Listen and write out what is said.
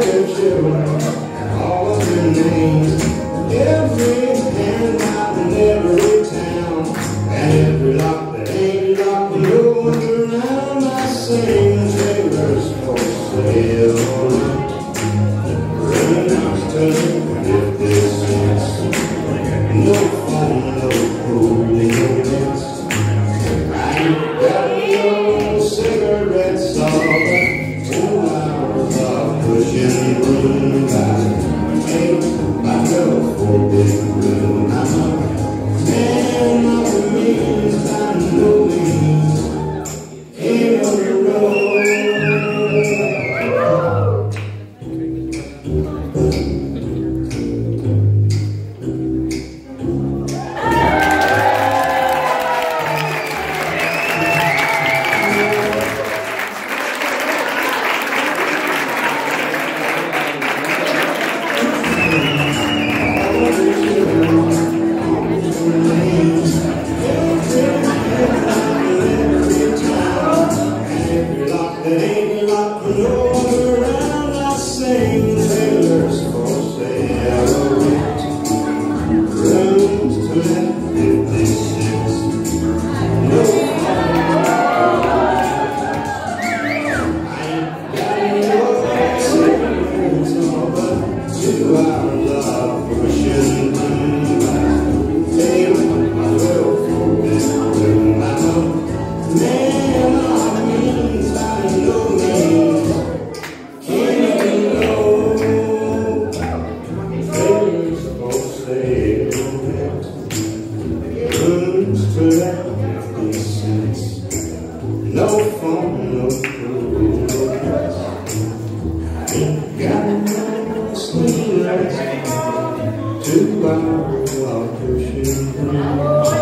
your children, all of your names, every handout in every town, and every lock that ain't locked, no one's around. I sing trailers for sale, raindrops turning if this is no phone, no food, no dance. I ain't got no cigarettes, all but 2 hours of pushing room by. Ain't I go for big room. I'm a man of the means, by no means ain't on the road. No phone, no food, no gas. Ain't got no sleep. 2 hours of pushing through.